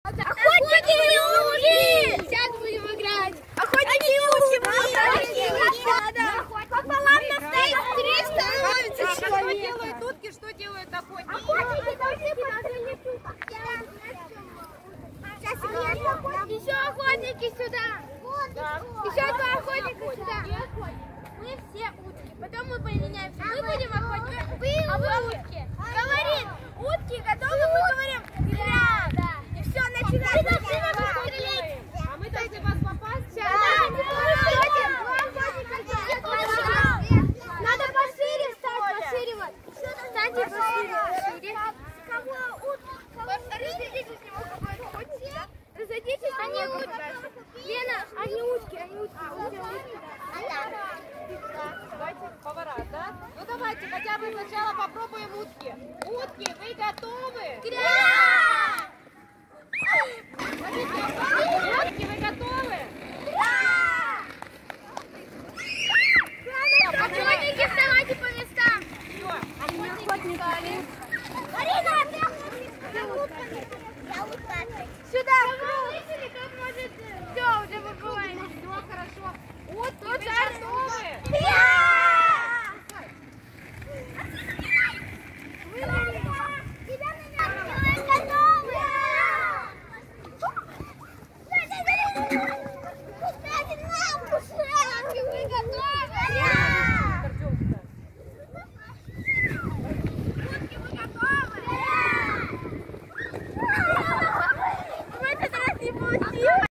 Охотники и утки! Сейчас будем играть. Охотники и утки! Пополам на стоит 300 становится человек. Что делают утки, что делают охотники? Охотники должны еще охотники сюда. Еще два охотника сюда. Мы все утки. Потом мы поменяемся. Мы будем охотниками, а вы утки. Говорит, утки готовы, мы говорим, да. И все, начинаем. А мы должны вас попасть? Надо пошире встать, пошире вот. Встаньте пошире. Разойдитесь с него какой-то. Разойдитесь, они утки. Лена, они утки. Давайте поворот, да? Ну давайте хотя бы сначала попробуем утки. Утки, вы готовы? Утки, вы готовы? Охотники, вставайте по местам. Охотники стали. Марина, ты охотник. Я утка. Сюда. Слышали, как может... Все, уже побывали. Все хорошо. Утки, вы готовы?